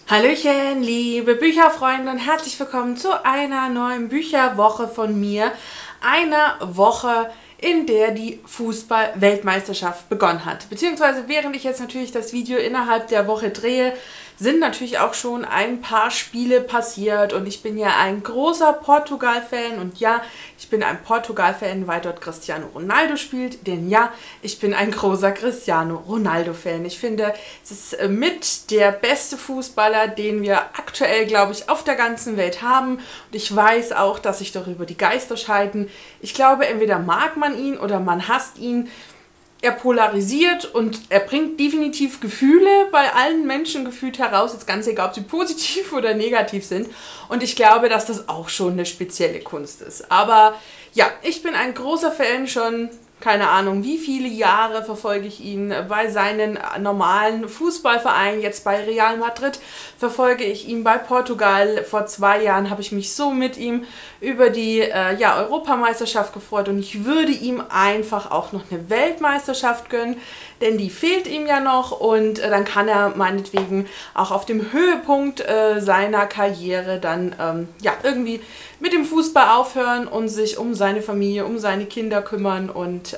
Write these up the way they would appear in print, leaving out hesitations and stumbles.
Hallöchen, liebe Bücherfreunde und herzlich willkommen zu einer neuen Bücherwoche von mir. Einer Woche, in der die Fußball-Weltmeisterschaft begonnen hat. Beziehungsweise während ich jetzt natürlich das Video innerhalb der Woche drehe, sind natürlich auch schon ein paar Spiele passiert und ich bin ja ein großer Portugal-Fan und ja, ich bin ein Portugal-Fan, weil dort Cristiano Ronaldo spielt, denn ja, ich bin ein großer Cristiano Ronaldo-Fan. Ich finde, es ist mit der beste Fußballer, den wir aktuell, glaube ich, auf der ganzen Welt haben und ich weiß auch, dass sich darüber die Geister scheiden. Ich glaube, entweder mag man ihn oder man hasst ihn. Er polarisiert und er bringt definitiv Gefühle bei allen Menschen gefühlt heraus, jetzt ganz egal, ob sie positiv oder negativ sind. Und ich glaube, dass das auch schon eine spezielle Kunst ist. Aber ja, ich bin ein großer Fan schon. Keine Ahnung, wie viele Jahre verfolge ich ihn bei seinen normalen Fußballvereinen. Jetzt bei Real Madrid verfolge ich ihn bei Portugal. Vor 2 Jahren habe ich mich so mit ihm über die Europameisterschaft gefreut. Und ich würde ihm einfach auch noch eine Weltmeisterschaft gönnen, denn die fehlt ihm ja noch. Und dann kann er meinetwegen auch auf dem Höhepunkt seiner Karriere dann irgendwie mit dem Fußball aufhören und sich um seine Familie, um seine Kinder kümmern und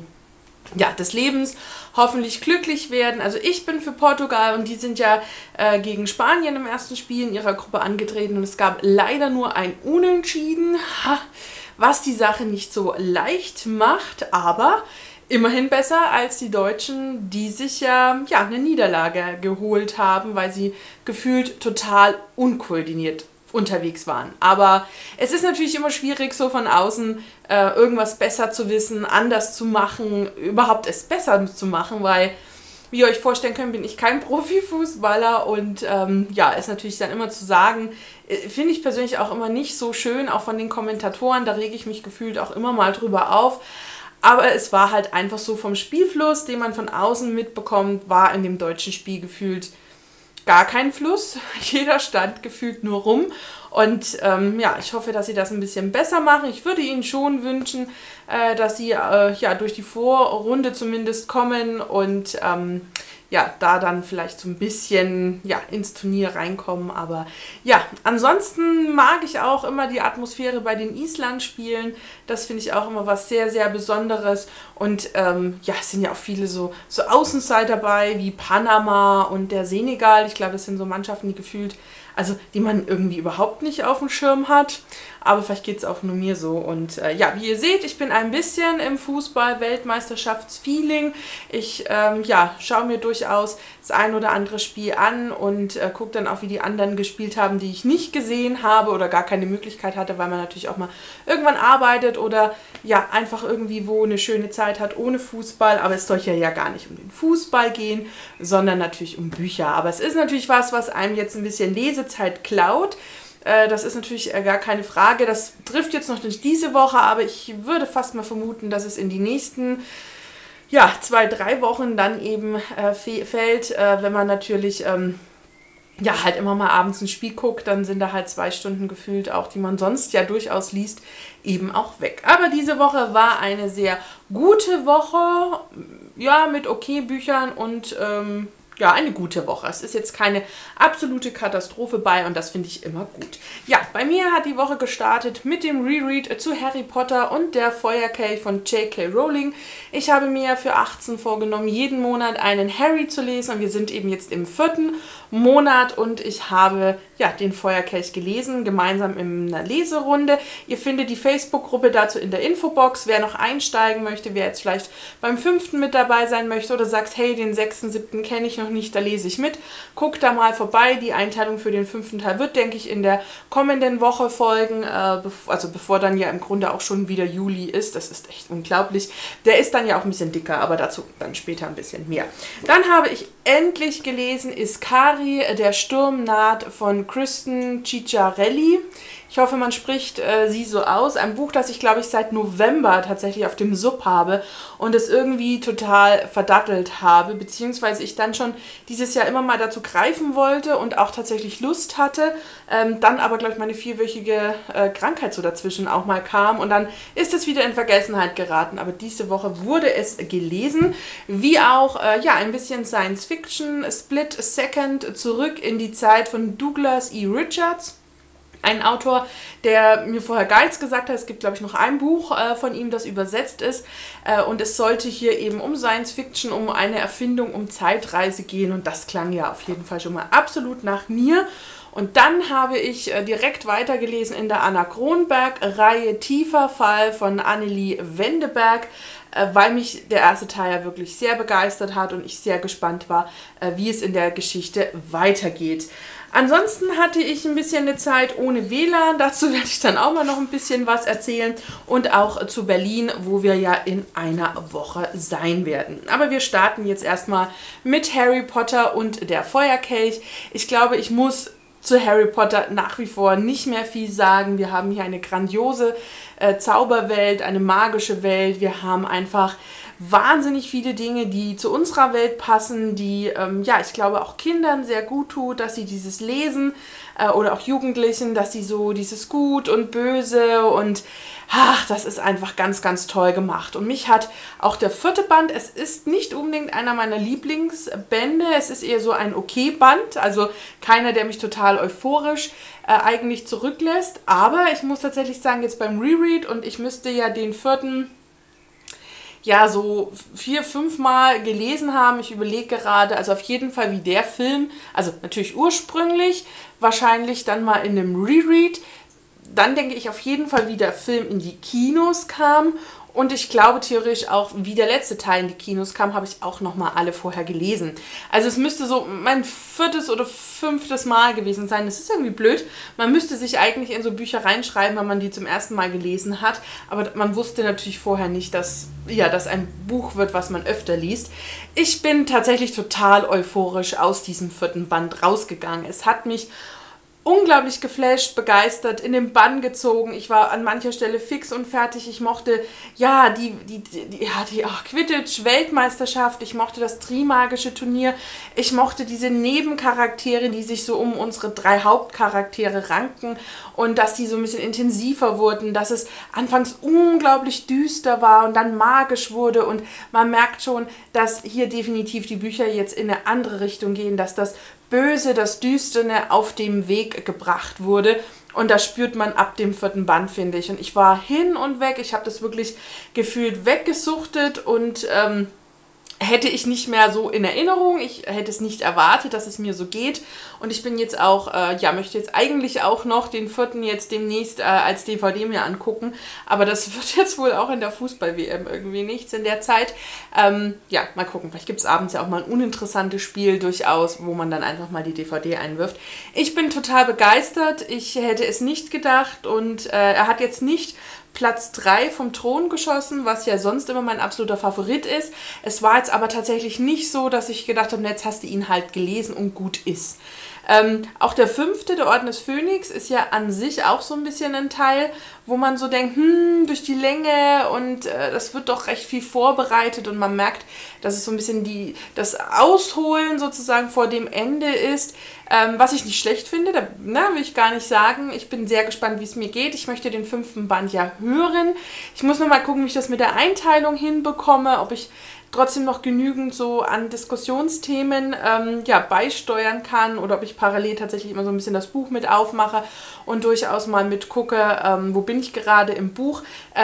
des Lebens hoffentlich glücklich werden. Also ich bin für Portugal und die sind ja gegen Spanien im ersten Spiel in ihrer Gruppe angetreten und es gab leider nur ein Unentschieden, was die Sache nicht so leicht macht, aber immerhin besser als die Deutschen, die sich ja eine Niederlage geholt haben, weil sie gefühlt total unkoordiniert unterwegs waren. Aber es ist natürlich immer schwierig, so von außen irgendwas besser zu wissen, anders zu machen, überhaupt es besser zu machen, weil, wie ihr euch vorstellen könnt, bin ich kein Profifußballer und ist natürlich dann immer zu sagen, finde ich persönlich auch immer nicht so schön, auch von den Kommentatoren, da rege ich mich gefühlt auch immer mal drüber auf. Aber es war halt einfach so vom Spielfluss, den man von außen mitbekommt, war in dem deutschen Spiel gefühlt gar kein Fluss. Jeder stand gefühlt nur rum. Und ich hoffe, dass sie das ein bisschen besser machen. Ich würde ihnen schon wünschen, dass sie durch die Vorrunde zumindest kommen und da dann vielleicht so ein bisschen ins Turnier reinkommen. Aber ja, ansonsten mag ich auch immer die Atmosphäre bei den Island-Spielen. Das finde ich auch immer was sehr, sehr Besonderes. Und es sind ja auch viele so Außenseiter dabei, wie Panama und der Senegal. Ich glaube, das sind so Mannschaften, die gefühlt, also die man irgendwie überhaupt nicht auf dem Schirm hat. Aber vielleicht geht es auch nur mir so. Und wie ihr seht, ich bin ein bisschen im Fußball-Weltmeisterschaftsfeeling. Ich schaue mir durchaus das ein oder andere Spiel an und gucke dann auch, wie die anderen gespielt haben, die ich nicht gesehen habe oder gar keine Möglichkeit hatte, weil man natürlich auch mal irgendwann arbeitet oder einfach irgendwie wo eine schöne Zeit hat ohne Fußball. Aber es soll ja gar nicht um den Fußball gehen, sondern natürlich um Bücher. Aber es ist natürlich was einem jetzt ein bisschen Lesezeit klaut. Das ist natürlich gar keine Frage. Das trifft jetzt noch nicht diese Woche, aber ich würde fast mal vermuten, dass es in die nächsten 2, 3 Wochen dann eben fällt. Wenn man natürlich halt immer mal abends ein Spiel guckt, dann sind da halt 2 Stunden gefühlt auch, die man sonst ja durchaus liest, eben auch weg. Aber diese Woche war eine sehr gute Woche, mit okay Büchern und eine gute Woche. Es ist jetzt keine absolute Katastrophe bei und das finde ich immer gut. Ja, bei mir hat die Woche gestartet mit dem Reread zu Harry Potter und der Feuerkelch von J.K. Rowling. Ich habe mir für 18 vorgenommen, jeden Monat einen Harry zu lesen und wir sind eben jetzt im 4. Monat und ich habe den Feuerkelch gelesen, gemeinsam in einer Leserunde. Ihr findet die Facebook-Gruppe dazu in der Infobox. Wer noch einsteigen möchte, wer jetzt vielleicht beim 5. mit dabei sein möchte oder sagt, hey, den 6., 7. kenne ich noch nicht, da lese ich mit. Guckt da mal vorbei. Die Einteilung für den 5. Teil wird, denke ich, in der kommenden Woche folgen, bevor dann ja im Grunde auch schon wieder Juli ist. Das ist echt unglaublich. Der ist dann ja auch ein bisschen dicker, aber dazu dann später ein bisschen mehr. Dann habe ich endlich gelesen Iskari, der Sturm naht von Kristen Cicciarelli. Ich hoffe, man spricht sie so aus. Ein Buch, das ich, glaube ich, seit November tatsächlich auf dem Sub habe und es irgendwie total verdattelt habe, beziehungsweise ich dann schon dieses Jahr immer mal dazu greifen wollte und auch tatsächlich Lust hatte, dann aber, glaube ich, meine 4-wöchige Krankheit so dazwischen auch mal kam und dann ist es wieder in Vergessenheit geraten. Aber diese Woche wurde es gelesen, wie auch ein bisschen Science Fiction, Split Second zurück in die Zeit von Douglas E. Richards. Ein Autor, der mir vorher gar nichts gesagt hat. Es gibt, glaube ich, noch ein Buch von ihm, das übersetzt ist. Und es sollte hier eben um Science Fiction, um eine Erfindung, um Zeitreise gehen. Und das klang ja auf jeden Fall schon mal absolut nach mir. Und dann habe ich direkt weitergelesen in der Anna Kronberg-Reihe Tiefer Fall von Annelie Wendeberg, weil mich der erste Teil ja wirklich sehr begeistert hat und ich sehr gespannt war, wie es in der Geschichte weitergeht. Ansonsten hatte ich ein bisschen eine Zeit ohne WLAN, dazu werde ich dann auch mal noch ein bisschen was erzählen und auch zu Berlin, wo wir ja in einer Woche sein werden. Aber wir starten jetzt erstmal mit Harry Potter und der Feuerkelch. Ich glaube, ich muss zu Harry Potter nach wie vor nicht mehr viel sagen. Wir haben hier eine grandiose Zauberwelt, eine magische Welt. Wir haben einfach wahnsinnig viele Dinge, die zu unserer Welt passen, die, ja, ich glaube auch Kindern sehr gut tut, dass sie dieses lesen oder auch Jugendlichen, dass sie so dieses Gut und Böse und ach, das ist einfach ganz, ganz toll gemacht. Und mich hat auch der 4. Band, es ist nicht unbedingt einer meiner Lieblingsbände, es ist eher so ein Okay-Band, also keiner, der mich total euphorisch eigentlich zurücklässt, aber ich muss tatsächlich sagen, jetzt beim Reread und ich müsste ja den 4. ja so 4, 5 Mal gelesen haben. Ich überlege gerade, also auf jeden Fall wie der Film, also natürlich ursprünglich, wahrscheinlich dann mal in einem Reread. Dann denke ich auf jeden Fall, wie der Film in die Kinos kam. Und ich glaube theoretisch auch, wie der letzte Teil in die Kinos kam, habe ich auch nochmal alle vorher gelesen. Also es müsste so mein 4. oder 5. Mal gewesen sein. Das ist irgendwie blöd. Man müsste sich eigentlich in so Bücher reinschreiben, wenn man die zum ersten Mal gelesen hat. Aber man wusste natürlich vorher nicht, dass ja, das ein Buch wird, was man öfter liest. Ich bin tatsächlich total euphorisch aus diesem 4. Band rausgegangen. Es hat mich unglaublich geflasht, begeistert, in den Bann gezogen. Ich war an mancher Stelle fix und fertig. Ich mochte ja die Quidditch-Weltmeisterschaft. Ich mochte das Trimagische Turnier. Ich mochte diese Nebencharaktere, die sich so um unsere 3 Hauptcharaktere ranken und dass die so ein bisschen intensiver wurden, dass es anfangs unglaublich düster war und dann magisch wurde und man merkt schon, dass hier definitiv die Bücher jetzt in eine andere Richtung gehen, dass das Böse, das Düstere auf dem Weg gebracht wurde. Und das spürt man ab dem 4. Band, finde ich. Und ich war hin und weg. Ich habe das wirklich gefühlt weggesuchtet und hätte ich nicht mehr so in Erinnerung. Ich hätte es nicht erwartet, dass es mir so geht. Und ich bin jetzt auch, ja, möchte jetzt eigentlich auch noch den 4. jetzt demnächst als DVD mir angucken. Aber das wird jetzt wohl auch in der Fußball-WM irgendwie nichts in der Zeit. Ja, mal gucken. Vielleicht gibt es abends ja auch mal ein uninteressantes Spiel durchaus, wo man dann einfach mal die DVD einwirft. Ich bin total begeistert. Ich hätte es nicht gedacht. Und er hat jetzt nicht Platz 3 vom Thron geschossen, was ja sonst immer mein absoluter Favorit ist. Es war jetzt aber tatsächlich nicht so, dass ich gedacht habe, jetzt hast du ihn halt gelesen und gut ist. Auch der 5., der Orden des Phönix, ist ja an sich auch so ein bisschen ein Teil, wo man so denkt, durch die Länge und das wird doch recht viel vorbereitet und man merkt, dass es so ein bisschen das Ausholen sozusagen vor dem Ende ist, was ich nicht schlecht finde, da will ich gar nicht sagen. Ich bin sehr gespannt, wie es mir geht. Ich möchte den 5. Band ja hören. Ich muss noch mal gucken, wie ich das mit der Einteilung hinbekomme, ob ich trotzdem noch genügend so an Diskussionsthemen ja, beisteuern kann oder ob ich parallel tatsächlich immer so ein bisschen das Buch mit aufmache und durchaus mal mitgucke, wo bin ich gerade im Buch.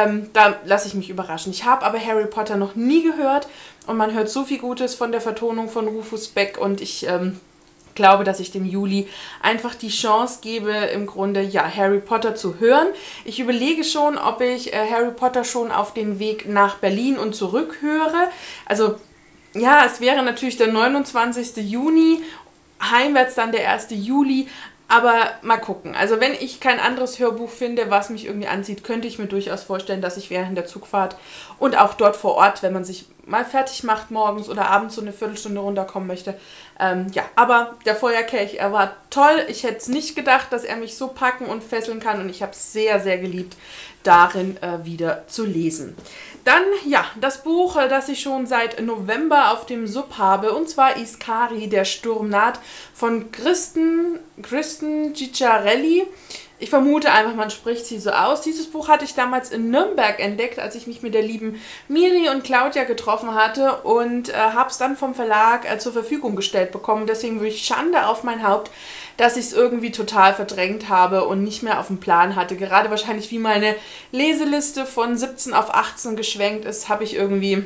Da lasse ich mich überraschen. Ich habe aber Harry Potter noch nie gehört und man hört so viel Gutes von der Vertonung von Rufus Beck und ich glaube, dass ich dem Juli einfach die Chance gebe, im Grunde ja Harry Potter zu hören. Ich überlege schon, ob ich Harry Potter schon auf den Weg nach Berlin und zurück höre. Also ja, es wäre natürlich der 29. Juni, heimwärts dann der 1. Juli. Aber mal gucken. Also wenn ich kein anderes Hörbuch finde, was mich irgendwie anzieht, könnte ich mir durchaus vorstellen, dass ich während der Zugfahrt und auch dort vor Ort, wenn man sich mal fertig macht morgens oder abends so eine Viertelstunde runterkommen möchte. Ja, aber der Feuerkelch, er war toll. Ich hätte es nicht gedacht, dass er mich so packen und fesseln kann und ich habe es sehr, sehr geliebt, darin wieder zu lesen. Dann, ja, das Buch, das ich schon seit November auf dem Sub habe, und zwar Iskari, der Sturm naht, von Kristen Cicciarelli. ich vermute einfach, man spricht sie so aus. Dieses Buch hatte ich damals in Nürnberg entdeckt, als ich mich mit der lieben Miri und Claudia getroffen hatte und habe es dann vom Verlag zur Verfügung gestellt bekommen. Deswegen wirklich Schande auf mein Haupt, dass ich es irgendwie total verdrängt habe und nicht mehr auf dem Plan hatte. Gerade wahrscheinlich wie meine Leseliste von 17 auf 18 geschwenkt ist, habe ich irgendwie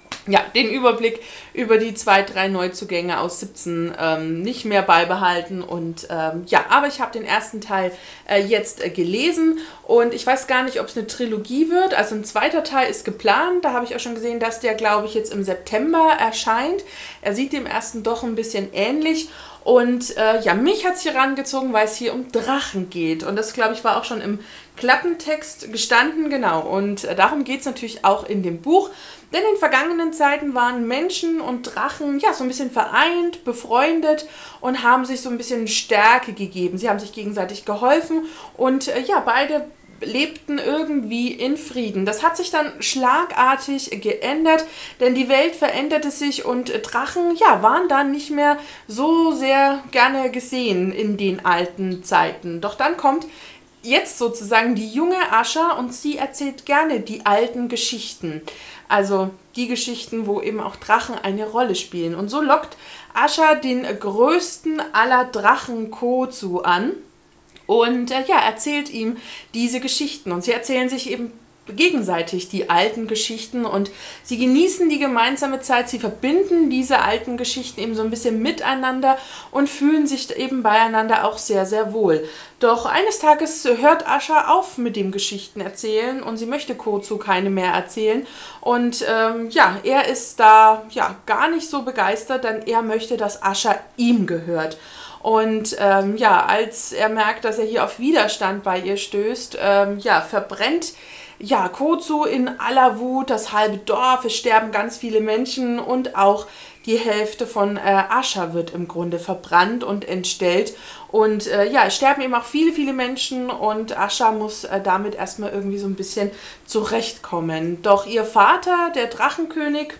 den Überblick über die 2, 3 Neuzugänge aus 17 nicht mehr beibehalten. Und aber ich habe den ersten Teil jetzt gelesen und ich weiß gar nicht, ob es eine Trilogie wird. Also ein zweiter Teil ist geplant. Da habe ich auch schon gesehen, dass der, glaube ich, jetzt im September erscheint. Er sieht dem ersten doch ein bisschen ähnlich. Und mich hat es hier rangezogen, weil es hier um Drachen geht. Und das, glaube ich, war auch schon im Klappentext gestanden, genau. Und darum geht es natürlich auch in dem Buch. Denn in vergangenen Zeiten waren Menschen und Drachen so ein bisschen vereint, befreundet und haben sich so ein bisschen Stärke gegeben. Sie haben sich gegenseitig geholfen und beide lebten irgendwie in Frieden. Das hat sich dann schlagartig geändert, denn die Welt veränderte sich und Drachen waren dann nicht mehr so sehr gerne gesehen in den alten Zeiten. Doch dann kommt jetzt sozusagen die junge Ascha und sie erzählt gerne die alten Geschichten. Also die Geschichten, wo eben auch Drachen eine Rolle spielen. Und so lockt Ascha den größten aller Drachen Kozu an und erzählt ihm diese Geschichten. Und sie erzählen sich eben gegenseitig die alten Geschichten und sie genießen die gemeinsame Zeit, sie verbinden diese alten Geschichten eben so ein bisschen miteinander und fühlen sich eben beieinander auch sehr, sehr wohl. Doch eines Tages hört Ascha auf mit dem Geschichten erzählen und sie möchte Kozu keine mehr erzählen und er ist da gar nicht so begeistert, denn er möchte, dass Ascha ihm gehört. Und als er merkt, dass er hier auf Widerstand bei ihr stößt, verbrennt Kozu in aller Wut das halbe Dorf, es sterben ganz viele Menschen und auch die Hälfte von Ascha wird im Grunde verbrannt und entstellt. Und es sterben eben auch viele, viele Menschen und Ascha muss damit erstmal irgendwie so ein bisschen zurechtkommen. Doch ihr Vater, der Drachenkönig,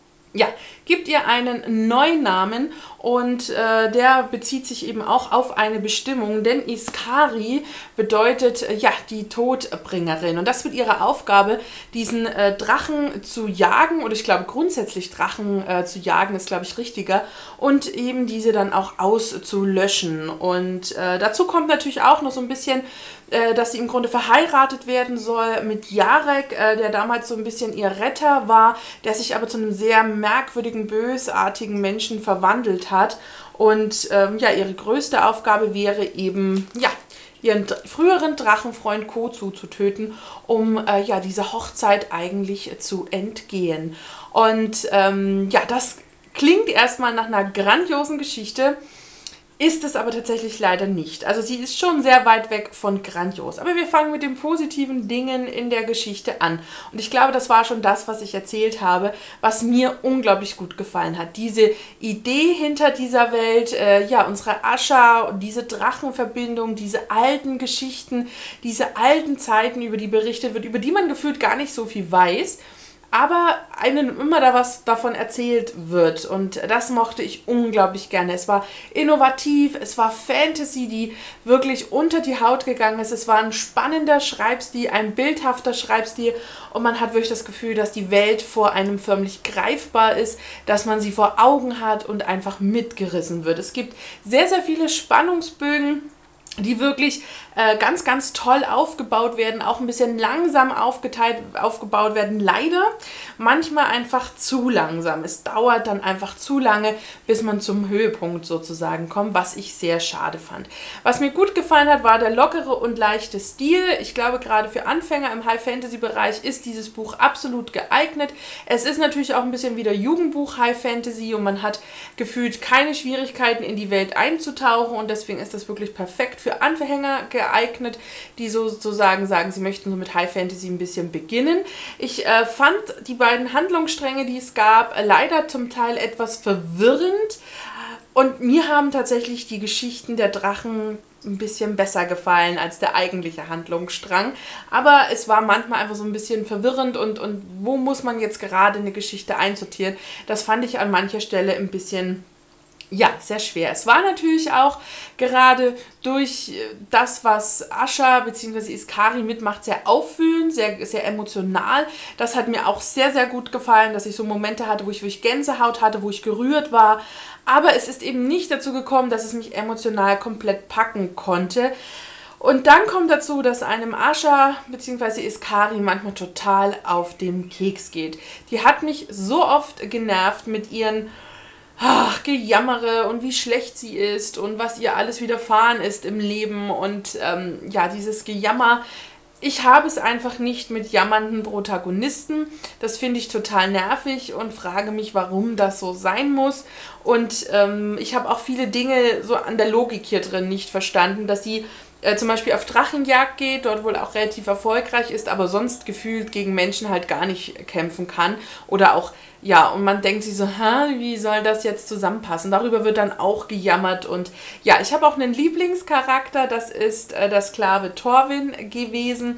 gibt ihr einen neuen Namen und der bezieht sich eben auch auf eine Bestimmung, denn Iskari bedeutet die Todbringerin und das wird ihre Aufgabe, diesen Drachen zu jagen oder ich glaube grundsätzlich Drachen zu jagen ist glaube ich richtiger und eben diese dann auch auszulöschen und dazu kommt natürlich auch noch so ein bisschen dass sie im Grunde verheiratet werden soll mit Jarek, der damals so ein bisschen ihr Retter war, der sich aber zu einem sehr merkwürdigen, bösartigen Menschen verwandelt hat. Und ihre größte Aufgabe wäre eben, ihren früheren Drachenfreund Kozu zu töten, um dieser Hochzeit eigentlich zu entgehen. Und das klingt erstmal nach einer grandiosen Geschichte, ist es aber tatsächlich leider nicht. Also sie ist schon sehr weit weg von grandios. Aber wir fangen mit den positiven Dingen in der Geschichte an. Und ich glaube, das war schon das, was ich erzählt habe, was mir unglaublich gut gefallen hat. Diese Idee hinter dieser Welt, unsere Ascha, diese Drachenverbindung, diese alten Geschichten, diese alten Zeiten, über die berichtet wird, über die man gefühlt gar nicht so viel weiß, aber einem immer da was davon erzählt wird und das mochte ich unglaublich gerne. Es war innovativ, es war Fantasy, die wirklich unter die Haut gegangen ist. Es war ein spannender Schreibstil, ein bildhafter Schreibstil und man hat wirklich das Gefühl, dass die Welt vor einem förmlich greifbar ist, dass man sie vor Augen hat und einfach mitgerissen wird. Es gibt sehr, sehr viele Spannungsbögen, die wirklich ganz, ganz toll aufgebaut werden, auch ein bisschen langsam aufgebaut werden, leider manchmal einfach zu langsam. Es dauert dann einfach zu lange, bis man zum Höhepunkt sozusagen kommt, was ich sehr schade fand. Was mir gut gefallen hat, war der lockere und leichte Stil. Ich glaube, gerade für Anfänger im High-Fantasy-Bereich ist dieses Buch absolut geeignet. Es ist natürlich auch ein bisschen wieder Jugendbuch High-Fantasy und man hat gefühlt keine Schwierigkeiten, in die Welt einzutauchen und deswegen ist das wirklich perfekt für Anfänger geeignet, die sozusagen sagen, sie möchten so mit High Fantasy ein bisschen beginnen. Ich fand die beiden Handlungsstränge, die es gab, leider zum Teil etwas verwirrend und mir haben tatsächlich die Geschichten der Drachen ein bisschen besser gefallen als der eigentliche Handlungsstrang, aber es war manchmal einfach so ein bisschen verwirrend und wo muss man jetzt gerade eine Geschichte einsortieren, das fand ich an mancher Stelle ein bisschen ja, sehr schwer. Es war natürlich auch gerade durch das, was Asha bzw. Iskari mitmacht, sehr aufwühlend, sehr, sehr emotional. Das hat mir auch sehr, sehr gut gefallen, dass ich so Momente hatte, wo ich Gänsehaut hatte, wo ich gerührt war. Aber es ist eben nicht dazu gekommen, dass es mich emotional komplett packen konnte. Und dann kommt dazu, dass einem Asha bzw. Iskari manchmal total auf den Keks geht. Die hat mich so oft genervt mit ihren Gejammere und wie schlecht sie ist und was ihr alles widerfahren ist im Leben und ja, dieses Gejammer. Ich habe es einfach nicht mit jammernden Protagonisten. Das finde ich total nervig und frage mich, warum das so sein muss. Und ich habe auch viele Dinge so an der Logik hier drin nicht verstanden, dass sie zum Beispiel auf Drachenjagd geht, dort wohl auch relativ erfolgreich ist, aber sonst gefühlt gegen Menschen halt gar nicht kämpfen kann. Oder auch, ja, und man denkt sich so, wie soll das jetzt zusammenpassen? Darüber wird dann auch gejammert. Und ja, ich habe auch einen Lieblingscharakter, das ist der Sklave Torwin gewesen,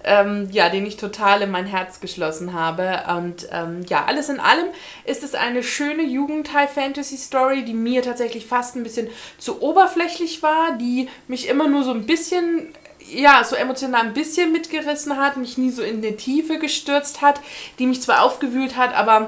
ja, den ich total in mein Herz geschlossen habe. Und ja, alles in allem ist es eine schöne Jugend-High-Fantasy-Story, die mir tatsächlich fast ein bisschen zu oberflächlich war, die mich immer nur so ein bisschen, ja, so emotional ein bisschen mitgerissen hat, mich nie so in die Tiefe gestürzt hat, die mich zwar aufgewühlt hat, aber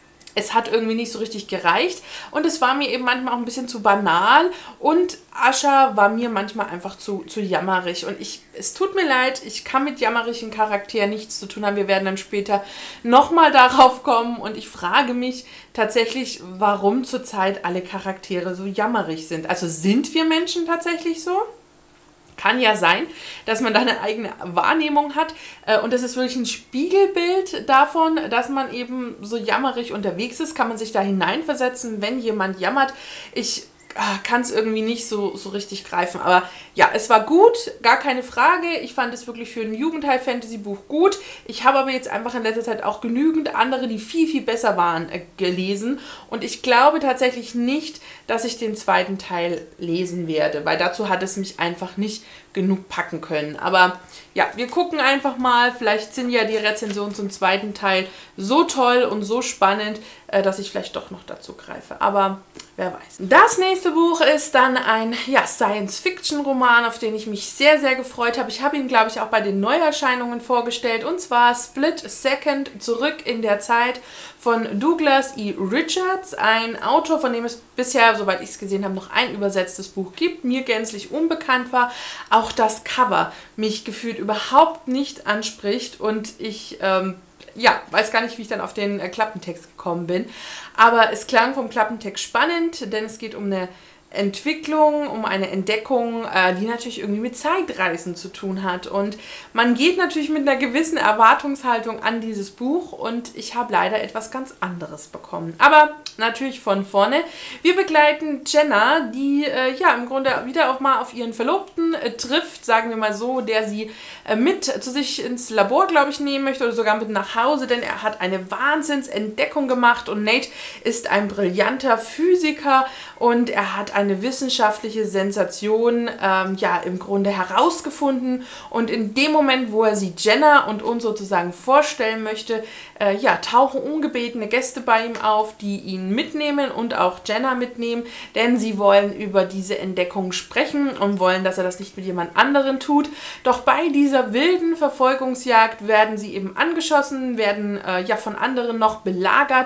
es hat irgendwie nicht so richtig gereicht und es war mir eben manchmal auch ein bisschen zu banal und Asha war mir manchmal einfach zu jammerig und es tut mir leid, ich kann mit jammerigen Charakteren nichts zu tun haben. Wir werden dann später nochmal darauf kommen und ich frage mich tatsächlich, warum zurzeit alle Charaktere so jammerig sind. Also sind wir Menschen tatsächlich so? Kann ja sein, dass man da eine eigene Wahrnehmung hat und das ist wirklich ein Spiegelbild davon, dass man eben so jammerig unterwegs ist. Kann man sich da hineinversetzen, wenn jemand jammert. Ich kann es irgendwie nicht so richtig greifen. Aber ja, es war gut, gar keine Frage. Ich fand es wirklich für ein Jugend-High-Fantasy-Buch gut. Ich habe aber jetzt einfach in letzter Zeit auch genügend andere, die viel, viel besser waren, gelesen. Und ich glaube tatsächlich nicht, dass ich den zweiten Teil lesen werde, weil dazu hat es mich einfach nicht genug packen können. Aber ja, wir gucken einfach mal. Vielleicht sind ja die Rezensionen zum zweiten Teil so toll und so spannend, dass ich vielleicht doch noch dazu greife. Aber wer weiß. Das nächste Buch ist dann ein Science-Fiction-Roman, auf den ich mich sehr, sehr gefreut habe. Ich habe ihn, glaube ich, auch bei den Neuerscheinungen vorgestellt. Und zwar Split Second, Zurück in der Zeit von Douglas E. Richards. Ein Autor, von dem es bisher, soweit ich es gesehen habe, noch ein übersetztes Buch gibt. Mir gänzlich unbekannt war. Auch das Cover mich gefühlt überhaupt nicht anspricht. Und ich ja, weiß gar nicht, wie ich dann auf den Klappentext gekommen bin. Aber es klang vom Klappentext spannend, denn es geht um eine Entwicklung, um eine Entdeckung, die natürlich irgendwie mit Zeitreisen zu tun hat. Und man geht natürlich mit einer gewissen Erwartungshaltung an dieses Buch und ich habe leider etwas ganz anderes bekommen. Aber natürlich von vorne. Wir begleiten Jenna, die ja im Grunde wieder auch mal auf ihren Verlobten trifft, sagen wir mal so, der sie mit zu sich ins Labor, glaube ich, nehmen möchte oder sogar mit nach Hause, denn er hat eine Wahnsinnsentdeckung gemacht und Nate ist ein brillanter Physiker und er hat eine wissenschaftliche Sensation ja im Grunde herausgefunden und in dem Moment, wo er sie Jenna und uns sozusagen vorstellen möchte, ja, tauchen ungebetene Gäste bei ihm auf, die ihn mitnehmen und auch Jenna mitnehmen, denn sie wollen über diese Entdeckung sprechen und wollen, dass er das nicht mit jemand anderen tut. Doch bei dieser wilden Verfolgungsjagd werden sie eben angeschossen, werden ja von anderen noch belagert.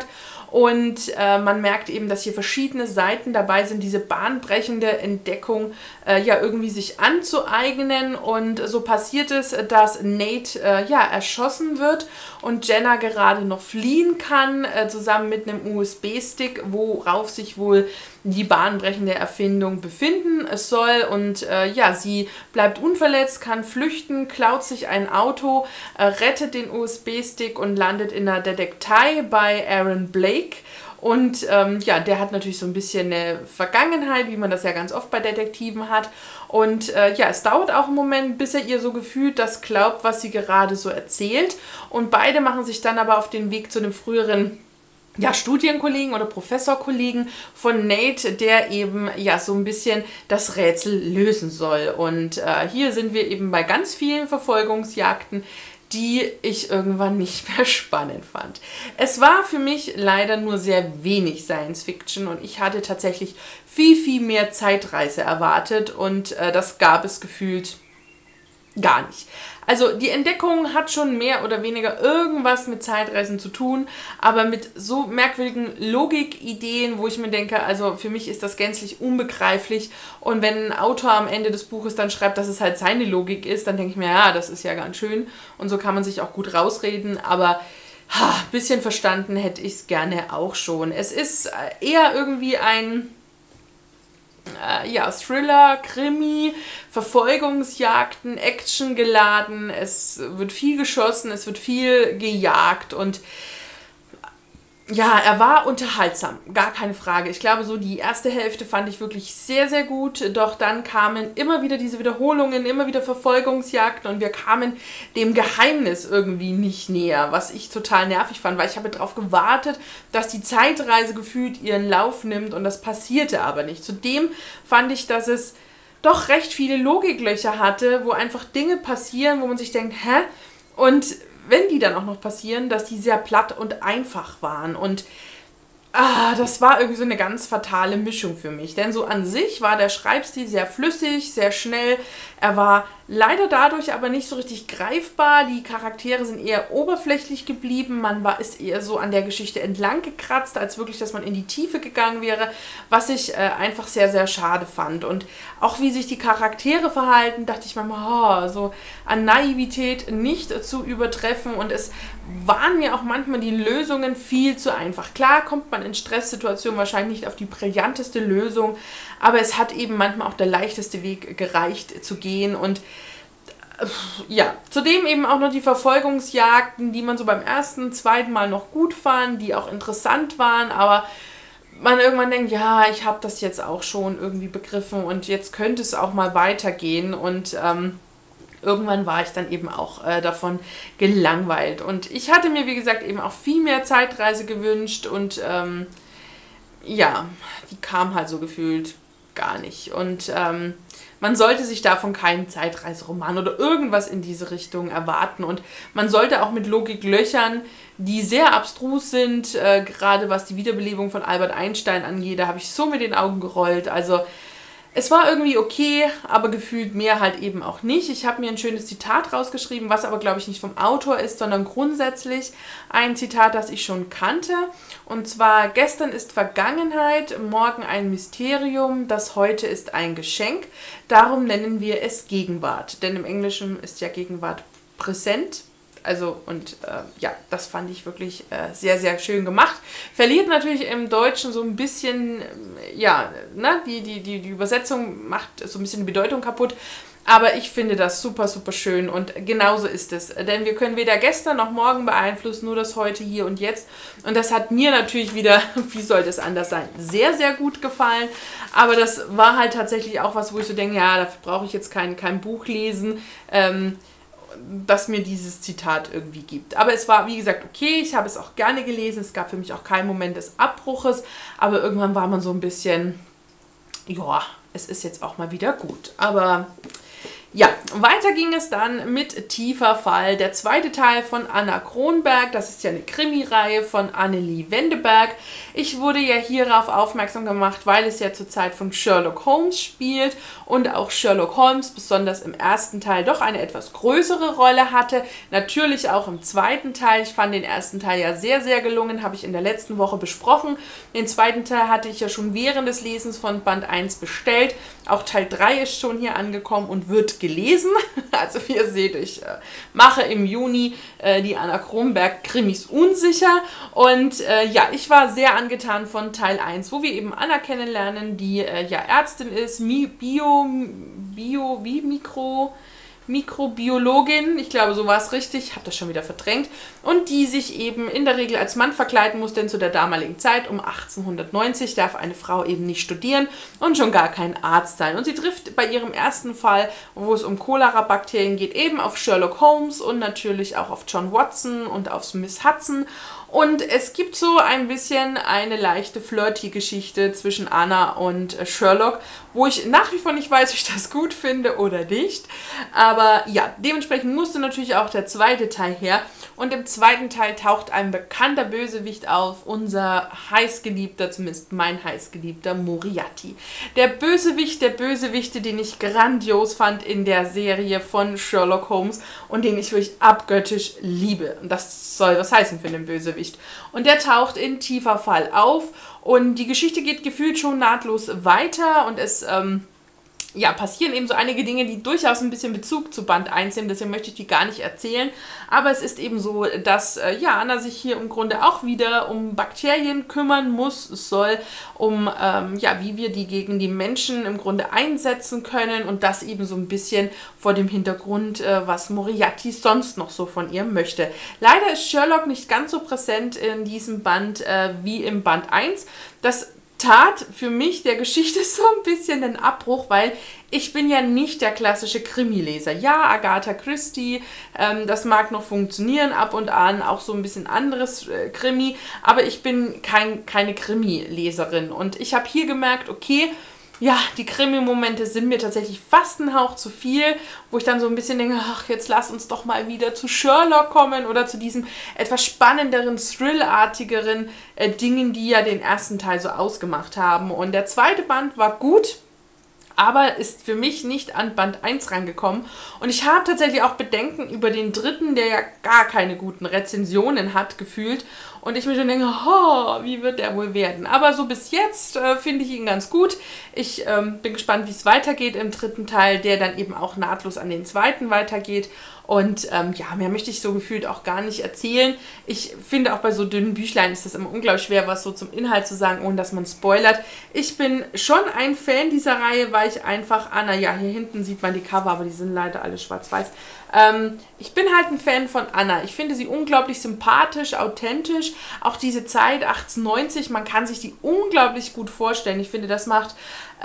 Und man merkt eben, dass hier verschiedene Seiten dabei sind, diese bahnbrechende Entdeckung ja irgendwie sich anzueignen. Und so passiert es, dass Nate ja erschossen wird und Jenna gerade noch fliehen kann, zusammen mit einem USB-Stick, worauf sich wohl die bahnbrechende Erfindung befinden soll. Und ja, sie bleibt unverletzt, kann flüchten, klaut sich ein Auto, rettet den USB-Stick und landet in einer Detektei bei Aaron Blake. Und ja, der hat natürlich so ein bisschen eine Vergangenheit, wie man das ja ganz oft bei Detektiven hat. Und ja, es dauert auch einen Moment, bis er ihr so gefühlt das glaubt, was sie gerade so erzählt. Und beide machen sich dann aber auf den Weg zu einem früheren ja, Studienkollegen oder Professorkollegen von Nate, der eben ja so ein bisschen das Rätsel lösen soll. Und hier sind wir eben bei ganz vielen Verfolgungsjagden, die ich irgendwann nicht mehr spannend fand. Es war für mich leider nur sehr wenig Science Fiction und ich hatte tatsächlich viel, viel mehr Zeitreise erwartet und das gab es gefühlt gar nicht. Also die Entdeckung hat schon mehr oder weniger irgendwas mit Zeitreisen zu tun, aber mit so merkwürdigen Logikideen, wo ich mir denke, also für mich ist das gänzlich unbegreiflich und wenn ein Autor am Ende des Buches dann schreibt, dass es halt seine Logik ist, dann denke ich mir, ja, das ist ja ganz schön und so kann man sich auch gut rausreden, aber ein bisschen verstanden hätte ich es gerne auch schon. Es ist eher irgendwie ein Thriller, Krimi, Verfolgungsjagden, Action geladen, es wird viel geschossen, es wird viel gejagt und ja, er war unterhaltsam, gar keine Frage. Ich glaube, so die erste Hälfte fand ich wirklich sehr, sehr gut, doch dann kamen immer wieder diese Wiederholungen, immer wieder Verfolgungsjagden und wir kamen dem Geheimnis irgendwie nicht näher, was ich total nervig fand, weil ich habe darauf gewartet, dass die Zeitreise gefühlt ihren Lauf nimmt und das passierte aber nicht. Zudem fand ich, dass es doch recht viele Logiklöcher hatte, wo einfach Dinge passieren, wo man sich denkt, hä? Und wenn die dann auch noch passieren, dass die sehr platt und einfach waren und das war irgendwie so eine ganz fatale Mischung für mich, denn so an sich war der Schreibstil sehr flüssig, sehr schnell, er war leider dadurch aber nicht so richtig greifbar, die Charaktere sind eher oberflächlich geblieben, ist eher so an der Geschichte entlang gekratzt, als wirklich, dass man in die Tiefe gegangen wäre, was ich einfach sehr, sehr schade fand und auch wie sich die Charaktere verhalten, dachte ich manchmal, so an Naivität nicht zu übertreffen und es waren mir auch manchmal die Lösungen viel zu einfach. Klar kommt man in Stresssituationen wahrscheinlich nicht auf die brillanteste Lösung, aber es hat eben manchmal auch der leichteste Weg gereicht zu gehen und ja, zudem eben auch noch die Verfolgungsjagden, die man so beim ersten, zweiten Mal noch gut fand, die auch interessant waren, aber man irgendwann denkt, ja, ich habe das jetzt auch schon irgendwie begriffen und jetzt könnte es auch mal weitergehen und irgendwann war ich dann eben auch davon gelangweilt. Und ich hatte mir, wie gesagt, eben auch viel mehr Zeitreise gewünscht und die kam halt so gefühlt gar nicht. Und man sollte sich davon keinen Zeitreiseroman oder irgendwas in diese Richtung erwarten. Und man sollte auch mit Logiklöchern, die sehr abstrus sind, gerade was die Wiederbelebung von Albert Einstein angeht, da habe ich so mit den Augen gerollt. Also es war irgendwie okay, aber gefühlt mehr halt eben auch nicht. Ich habe mir ein schönes Zitat rausgeschrieben, was aber, glaube ich, nicht vom Autor ist, sondern grundsätzlich ein Zitat, das ich schon kannte. Und zwar, gestern ist Vergangenheit, morgen ein Mysterium, das heute ist ein Geschenk. Darum nennen wir es Gegenwart. Denn im Englischen ist ja Gegenwart präsent. Also das fand ich wirklich sehr, sehr schön gemacht. Verliert natürlich im Deutschen so ein bisschen, die Übersetzung macht so ein bisschen die Bedeutung kaputt. Aber ich finde das super, super schön und genauso ist es. Denn wir können weder gestern noch morgen beeinflussen, nur das Heute, hier und jetzt. Und das hat mir natürlich wieder, wie sollte es anders sein, sehr, sehr gut gefallen. Aber das war halt tatsächlich auch was, wo ich so denke, ja, dafür brauche ich jetzt kein Buch lesen, dass mir dieses Zitat irgendwie gibt. Aber es war, wie gesagt, okay, ich habe es auch gerne gelesen, es gab für mich auch keinen Moment des Abbruches, aber irgendwann war man so ein bisschen, ja, es ist jetzt auch mal wieder gut. Aber ja, weiter ging es dann mit Tiefer Fall, der zweite Teil von Anna Kronberg. Das ist ja eine Krimireihe von Annelie Wendeberg. Ich wurde ja hierauf aufmerksam gemacht, weil es ja zur Zeit von Sherlock Holmes spielt und auch Sherlock Holmes besonders im ersten Teil doch eine etwas größere Rolle hatte. Natürlich auch im zweiten Teil. Ich fand den ersten Teil ja sehr, sehr gelungen, habe ich in der letzten Woche besprochen. Den zweiten Teil hatte ich ja schon während des Lesens von Band 1 bestellt. Auch Teil 3 ist schon hier angekommen und wird gelesen. Also wie ihr seht, ich mache im Juni die Anna Kronberg Krimis unsicher. Und ich war sehr angetan von Teil 1, wo wir eben Anna kennenlernen, die Ärztin ist, Mikrobiologin, ich glaube, so war es richtig, ich habe das schon wieder verdrängt, und die sich eben in der Regel als Mann verkleiden muss, denn zu der damaligen Zeit, um 1890, darf eine Frau eben nicht studieren und schon gar kein Arzt sein. Und sie trifft bei ihrem ersten Fall, wo es um Cholera-Bakterien geht, eben auf Sherlock Holmes und natürlich auch auf John Watson und auf Miss Hudson. Und es gibt so ein bisschen eine leichte Flirty-Geschichte zwischen Anna und Sherlock, wo ich nach wie vor nicht weiß, ob ich das gut finde oder nicht. Aber ja, dementsprechend musste natürlich auch der zweite Teil her. Und im zweiten Teil taucht ein bekannter Bösewicht auf, unser heißgeliebter, zumindest mein heißgeliebter Moriarty. Der Bösewicht der Bösewichte, den ich grandios fand in der Serie von Sherlock Holmes und den ich wirklich abgöttisch liebe. Und das soll was heißen für den Bösewicht. Und der taucht in Tiefer Fall auf und die Geschichte geht gefühlt schon nahtlos weiter und es ja, passieren eben so einige Dinge, die durchaus ein bisschen Bezug zu Band 1 nehmen, deswegen möchte ich die gar nicht erzählen. Aber es ist eben so, dass ja, Anna sich hier im Grunde auch wieder um Bakterien kümmern muss. Es soll um, ja, wie wir die gegen die Menschen im Grunde einsetzen können und das eben so ein bisschen vor dem Hintergrund, was Moriarty sonst noch so von ihr möchte. Leider ist Sherlock nicht ganz so präsent in diesem Band wie im Band 1. Das tat für mich der Geschichte so ein bisschen den Abbruch, weil ich bin ja nicht der klassische Krimileser. Ja, Agatha Christie, das mag noch funktionieren, ab und an auch so ein bisschen anderes Krimi, aber ich bin keine Krimi-Leserin und ich habe hier gemerkt, okay, ja, die Krimi-Momente sind mir tatsächlich fast ein Hauch zu viel, wo ich dann so ein bisschen denke, ach, jetzt lass uns doch mal wieder zu Sherlock kommen oder zu diesem etwas spannenderen, thrillartigeren Dingen, die ja den ersten Teil so ausgemacht haben. Und der zweite Band war gut, aber ist für mich nicht an Band 1 rangekommen. Und ich habe tatsächlich auch Bedenken über den dritten, der ja gar keine guten Rezensionen hat, gefühlt. Und ich mir schon denke, oh, wie wird der wohl werden? Aber so bis jetzt finde ich ihn ganz gut. Ich bin gespannt, wie es weitergeht im dritten Teil, der dann eben auch nahtlos an den zweiten weitergeht. Und ja, mehr möchte ich so gefühlt auch gar nicht erzählen. Ich finde auch bei so dünnen Büchlein ist das immer unglaublich schwer, was so zum Inhalt zu sagen, ohne dass man spoilert. Ich bin schon ein Fan dieser Reihe, weil ich einfach, Anna, ja, hier hinten sieht man die Cover, aber die sind leider alle schwarz-weiß. Ich bin halt ein Fan von Anna. Ich finde sie unglaublich sympathisch, authentisch. Auch diese Zeit 1890, man kann sich die unglaublich gut vorstellen. Ich finde, das macht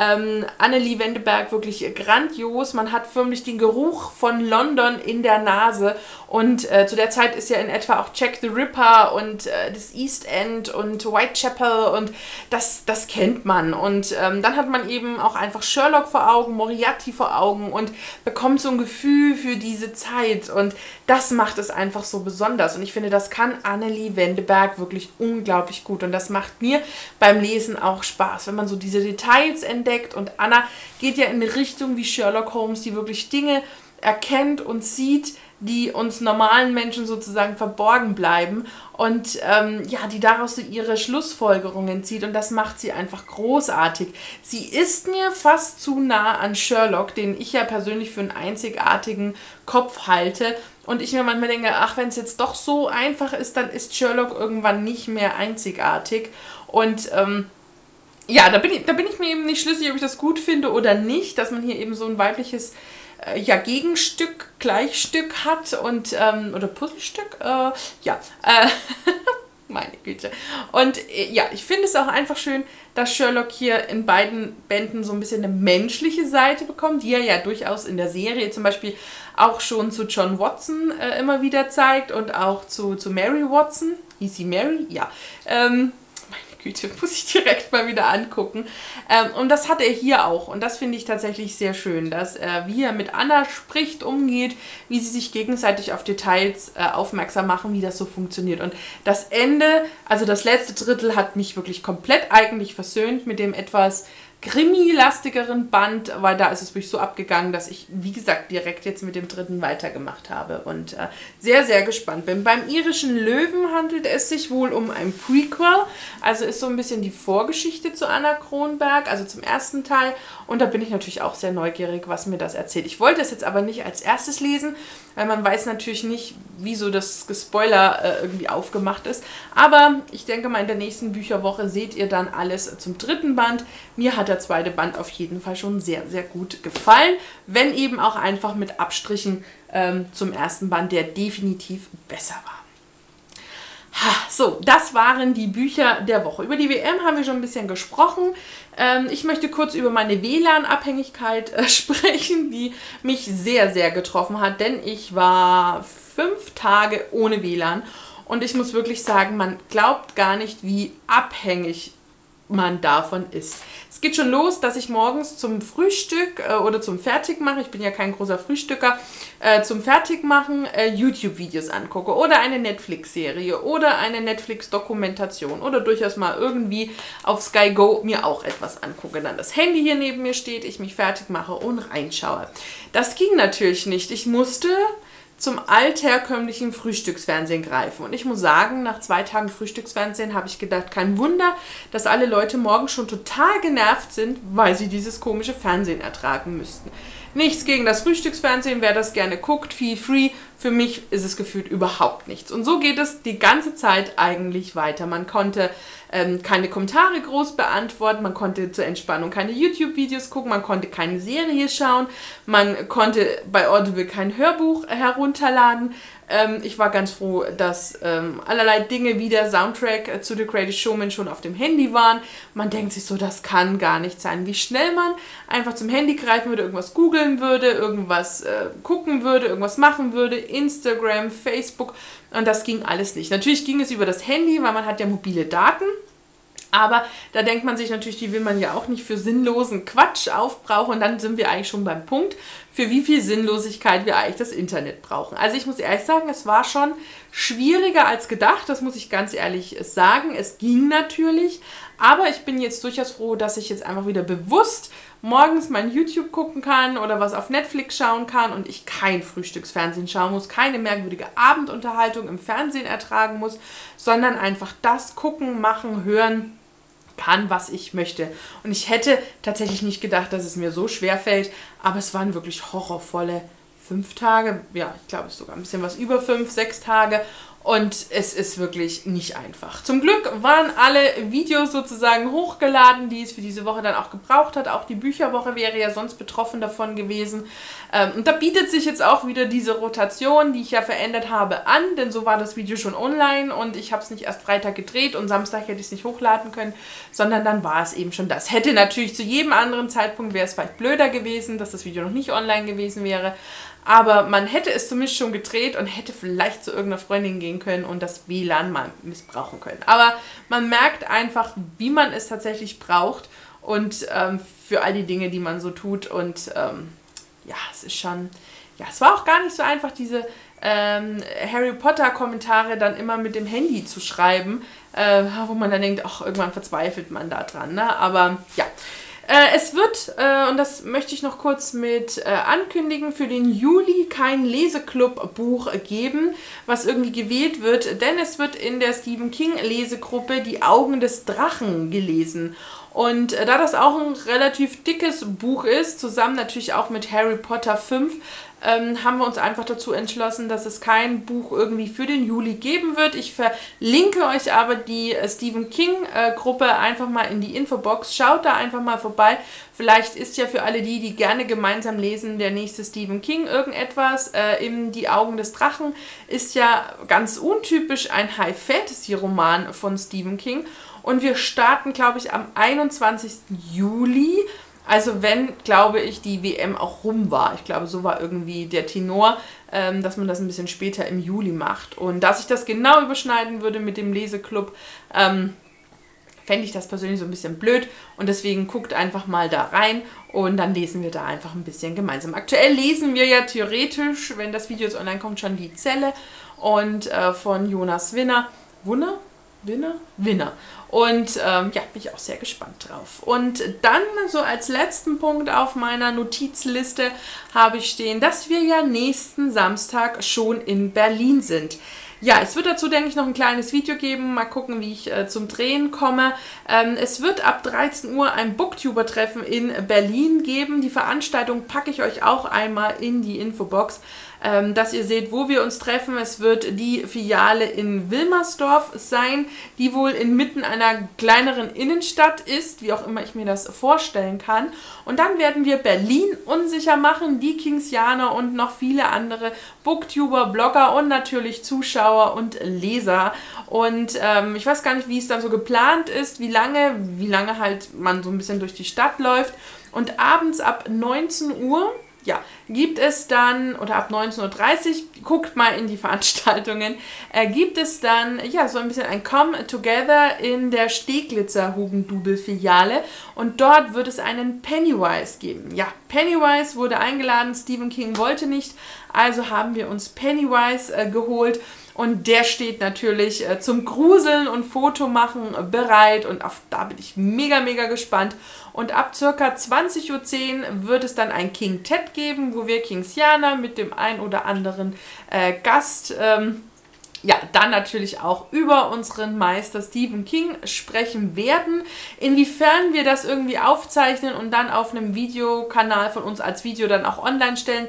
Annelie Wendeberg wirklich grandios. Man hat förmlich den Geruch von London in der Nase. Und zu der Zeit ist ja in etwa auch Jack the Ripper und das East End und Whitechapel und das kennt man. Und dann hat man eben auch einfach Sherlock vor Augen, Moriarty vor Augen und bekommt so ein Gefühl für diese Zeit. Und das macht es einfach so besonders. Und ich finde, das kann Annelie Wendeberg wirklich unglaublich gut. Und das macht mir beim Lesen auch Spaß, wenn man so diese Details entdeckt. Und Anna geht ja in eine Richtung wie Sherlock Holmes, die wirklich Dinge erkennt und sieht, die uns normalen Menschen sozusagen verborgen bleiben und ja, die daraus so ihre Schlussfolgerungen zieht und das macht sie einfach großartig. Sie ist mir fast zu nah an Sherlock, den ich ja persönlich für einen einzigartigen Kopf halte und ich mir manchmal denke, ach, wenn es jetzt doch so einfach ist, dann ist Sherlock irgendwann nicht mehr einzigartig und ja, da bin ich mir eben nicht schlüssig, ob ich das gut finde oder nicht, dass man hier eben so ein weibliches ja, Gegenstück, Gleichstück hat und, oder Puzzlestück, ja, meine Güte. Und ja, ich finde es auch einfach schön, dass Sherlock hier in beiden Bänden so ein bisschen eine menschliche Seite bekommt, die er ja durchaus in der Serie zum Beispiel auch schon zu John Watson immer wieder zeigt und auch zu Mary Watson. Hieß sie Mary? Ja. Güte, muss ich direkt mal wieder angucken. Und das hat er hier auch. Und das finde ich tatsächlich sehr schön, dass er, wie er mit Anna spricht, umgeht, wie sie sich gegenseitig auf Details aufmerksam machen, wie das so funktioniert. Und das Ende, also das letzte Drittel, hat mich wirklich komplett eigentlich versöhnt mit dem etwas Krimi-lastigeren Band, weil da ist es wirklich so abgegangen, dass ich, wie gesagt, direkt jetzt mit dem dritten weitergemacht habe und sehr, sehr gespannt bin. Beim irischen Löwen handelt es sich wohl um ein Prequel, also ist so ein bisschen die Vorgeschichte zu Anna Kronberg, also zum ersten Teil und da bin ich natürlich auch sehr neugierig, was mir das erzählt. Ich wollte es jetzt aber nicht als erstes lesen, weil man weiß natürlich nicht, wieso das Gespoiler irgendwie aufgemacht ist, aber ich denke mal, in der nächsten Bücherwoche seht ihr dann alles zum dritten Band. Mir hat der zweite Band auf jeden Fall schon sehr, sehr gut gefallen, wenn eben auch einfach mit Abstrichen zum ersten Band, der definitiv besser war. So, das waren die Bücher der Woche. Über die WM haben wir schon ein bisschen gesprochen. Ich möchte kurz über meine WLAN-Abhängigkeit sprechen, die mich sehr, sehr getroffen hat, denn ich war 5 Tage ohne WLAN. Und ich muss wirklich sagen, man glaubt gar nicht, wie abhängig man davon ist. Es geht schon los, dass ich morgens zum Frühstück oder zum Fertigmachen, ich bin ja kein großer Frühstücker, zum Fertigmachen YouTube-Videos angucke oder eine Netflix-Serie oder eine Netflix-Dokumentation oder durchaus mal irgendwie auf Sky Go mir auch etwas angucke. Dann das Handy hier neben mir steht, ich mich fertig mache und reinschaue. Das ging natürlich nicht. Ich musste zum altherkömmlichen Frühstücksfernsehen greifen. Und ich muss sagen, nach 2 Tagen Frühstücksfernsehen habe ich gedacht, kein Wunder, dass alle Leute morgen schon total genervt sind, weil sie dieses komische Fernsehen ertragen müssten. Nichts gegen das Frühstücksfernsehen, wer das gerne guckt, feel free. Für mich ist es gefühlt überhaupt nichts. Und so geht es die ganze Zeit eigentlich weiter. Man konnte keine Kommentare groß beantworten, man konnte zur Entspannung keine YouTube-Videos gucken, man konnte keine Serie schauen, man konnte bei Audible kein Hörbuch herunterladen. Ich war ganz froh, dass allerlei Dinge wie der Soundtrack zu The Greatest Showman schon auf dem Handy waren. Man denkt sich so, das kann gar nicht sein. Wie schnell man einfach zum Handy greifen würde, irgendwas googeln würde, irgendwas gucken würde, irgendwas machen würde, Instagram, Facebook, und das ging alles nicht. Natürlich ging es über das Handy, weil man hat ja mobile Daten. Aber da denkt man sich natürlich, die will man ja auch nicht für sinnlosen Quatsch aufbrauchen. Und dann sind wir eigentlich schon beim Punkt, für wie viel Sinnlosigkeit wir eigentlich das Internet brauchen. Also ich muss ehrlich sagen, es war schon schwieriger als gedacht. Das muss ich ganz ehrlich sagen. Es ging natürlich. Aber ich bin jetzt durchaus froh, dass ich jetzt einfach wieder bewusst morgens mein YouTube gucken kann oder was auf Netflix schauen kann und ich kein Frühstücksfernsehen schauen muss, keine merkwürdige Abendunterhaltung im Fernsehen ertragen muss, sondern einfach das gucken, machen, hören kann, was ich möchte. Und ich hätte tatsächlich nicht gedacht, dass es mir so schwer fällt, aber es waren wirklich horrorvolle 5 Tage. Ja, ich glaube, es ist sogar ein bisschen was über 5, 6 Tage. Und es ist wirklich nicht einfach. Zum Glück waren alle Videos sozusagen hochgeladen, die es für diese Woche dann auch gebraucht hat. Auch die Bücherwoche wäre ja sonst betroffen davon gewesen. Und da bietet sich jetzt auch wieder diese Rotation, die ich ja verändert habe, an. Denn so war das Video schon online und ich habe es nicht erst Freitag gedreht und Samstag hätte ich es nicht hochladen können, sondern dann war es eben schon das. Hätte natürlich zu jedem anderen Zeitpunkt, wäre es vielleicht blöder gewesen, dass das Video noch nicht online gewesen wäre. Aber man hätte es zumindest schon gedreht und hätte vielleicht zu irgendeiner Freundin gehen können und das WLAN mal missbrauchen können. Aber man merkt einfach, wie man es tatsächlich braucht und für all die Dinge, die man so tut. Und ja, es ist schon, ja, es war auch gar nicht so einfach, diese Harry Potter Kommentare dann immer mit dem Handy zu schreiben, wo man dann denkt, ach, irgendwann verzweifelt man da dran, ne? Aber ja. Es wird, und das möchte ich noch kurz mit ankündigen, für den Juli kein Leseclub-Buch geben, was irgendwie gewählt wird, denn es wird in der Stephen King Lesegruppe Die Augen des Drachen gelesen. Und da das auch ein relativ dickes Buch ist, zusammen natürlich auch mit Harry Potter 5, haben wir uns einfach dazu entschlossen, dass es kein Buch irgendwie für den Juli geben wird. Ich verlinke euch aber die Stephen King Gruppe einfach mal in die Infobox. Schaut da einfach mal vorbei. Vielleicht ist ja für alle die, die gerne gemeinsam lesen, der nächste Stephen King irgendetwas. Die Augen des Drachen ist ja ganz untypisch ein High-Fantasy-Roman von Stephen King. Und wir starten, glaube ich, am 21. Juli. Also wenn, glaube ich, die WM auch rum war. Ich glaube, so war irgendwie der Tenor, dass man das ein bisschen später im Juli macht. Und dass ich das genau überschneiden würde mit dem Leseclub, fände ich das persönlich so ein bisschen blöd. Und deswegen guckt einfach mal da rein und dann lesen wir da einfach ein bisschen gemeinsam. Aktuell lesen wir ja theoretisch, wenn das Video jetzt online kommt, schon Die Zelle und von Jonas Winner. Winner. Und ja, bin ich auch sehr gespannt drauf. Und dann so als letzten Punkt auf meiner Notizliste habe ich stehen, dass wir ja nächsten Samstag schon in Berlin sind. Ja, es wird dazu, denke ich, noch ein kleines Video geben. Mal gucken, wie ich zum Drehen komme. Es wird ab 13 Uhr ein Booktuber-Treffen in Berlin geben. Die Veranstaltung packe ich euch auch einmal in die Infobox, dass ihr seht, wo wir uns treffen. Es wird die Filiale in Wilmersdorf sein, die wohl inmitten einer kleineren Innenstadt ist, wie auch immer ich mir das vorstellen kann. Und dann werden wir Berlin unsicher machen, die Kingsianer und noch viele andere Booktuber, Blogger und natürlich Zuschauer und Leser. Und ich weiß gar nicht, wie es dann so geplant ist, wie lange halt man so ein bisschen durch die Stadt läuft. Und abends ab 19 Uhr ja, gibt es dann, oder ab 19:30 Uhr, guckt mal in die Veranstaltungen, gibt es dann, ja, so ein bisschen ein Come Together in der Steglitzer Hugendubel-Filiale und dort wird es einen Pennywise geben. Ja, Pennywise wurde eingeladen, Stephen King wollte nicht, also haben wir uns Pennywise geholt. Und der steht natürlich zum Gruseln und Fotomachen bereit und da bin ich mega, mega gespannt. Und ab ca. 20:10 Uhr wird es dann ein King Ted geben, wo wir Kingsianer mit dem ein oder anderen Gast ja, dann natürlich auch über unseren Meister Stephen King sprechen werden. Inwiefern wir das irgendwie aufzeichnen und dann auf einem Videokanal von uns als Video dann auch online stellen,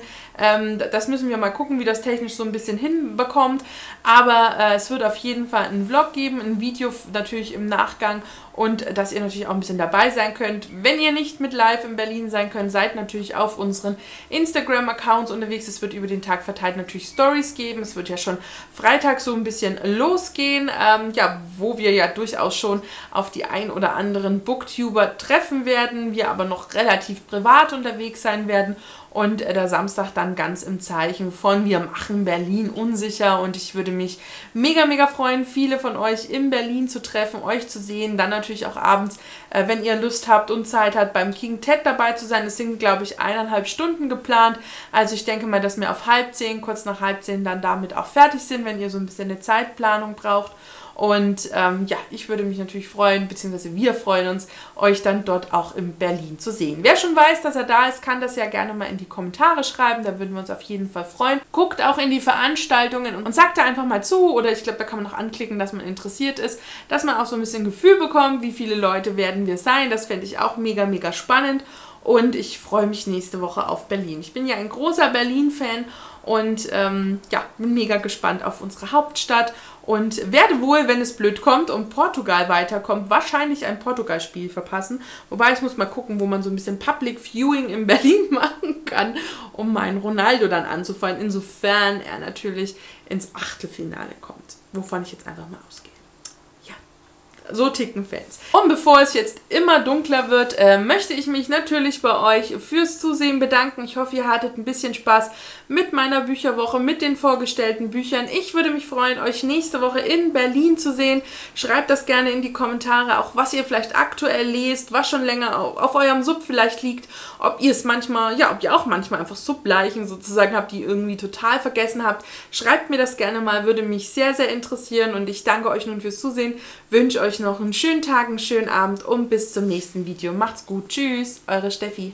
das müssen wir mal gucken, wie das technisch so ein bisschen hinbekommt. Aber es wird auf jeden Fall einen Vlog geben, ein Video natürlich im Nachgang und dass ihr natürlich auch ein bisschen dabei sein könnt. Wenn ihr nicht mit live in Berlin sein könnt, seid natürlich auf unseren Instagram-Accounts unterwegs. Es wird über den Tag verteilt natürlich Stories geben. Es wird ja schon Freitag so ein bisschen losgehen, ja, wo wir ja durchaus schon auf die ein oder anderen Booktuber treffen werden, wir aber noch relativ privat unterwegs sein werden. Und der Samstag dann ganz im Zeichen von wir machen Berlin unsicher und ich würde mich mega, mega freuen, viele von euch in Berlin zu treffen, euch zu sehen, dann natürlich auch abends, wenn ihr Lust habt und Zeit habt, beim King Ted dabei zu sein. Es sind, glaube ich, 1,5 Stunden geplant, also ich denke mal, dass wir auf 9:30, kurz nach 9:30 dann damit auch fertig sind, wenn ihr so ein bisschen eine Zeitplanung braucht. Und ja, ich würde mich natürlich freuen, beziehungsweise wir freuen uns, euch dann dort auch in Berlin zu sehen. Wer schon weiß, dass er da ist, kann das ja gerne mal in die Kommentare schreiben, da würden wir uns auf jeden Fall freuen. Guckt auch in die Veranstaltungen und sagt da einfach mal zu, oder ich glaube, da kann man noch anklicken, dass man interessiert ist, dass man auch so ein bisschen Gefühl bekommt, wie viele Leute werden wir sein. Das fände ich auch mega, mega spannend. Und ich freue mich nächste Woche auf Berlin. Ich bin ja ein großer Berlin-Fan und ja, bin mega gespannt auf unsere Hauptstadt und werde wohl, wenn es blöd kommt und Portugal weiterkommt, wahrscheinlich ein Portugal-Spiel verpassen. Wobei ich muss mal gucken, wo man so ein bisschen Public Viewing in Berlin machen kann, um meinen Ronaldo dann anzufallen, insofern er natürlich ins Achtelfinale kommt, wovon ich jetzt einfach mal ausgehe. So ticken Fans. Und bevor es jetzt immer dunkler wird, möchte ich mich natürlich bei euch fürs Zusehen bedanken. Ich hoffe, ihr hattet ein bisschen Spaß mit meiner Bücherwoche, mit den vorgestellten Büchern. Ich würde mich freuen, euch nächste Woche in Berlin zu sehen. Schreibt das gerne in die Kommentare, auch was ihr vielleicht aktuell lest, was schon länger auf eurem Sub vielleicht liegt, ob ihr es manchmal, ja, ob ihr auch manchmal einfach Subleichen sozusagen habt, die ihr irgendwie total vergessen habt. Schreibt mir das gerne mal, würde mich sehr, sehr interessieren und ich danke euch nun fürs Zusehen, wünsche euch noch einen schönen Tag, einen schönen Abend und bis zum nächsten Video. Macht's gut. Tschüss, eure Steffi.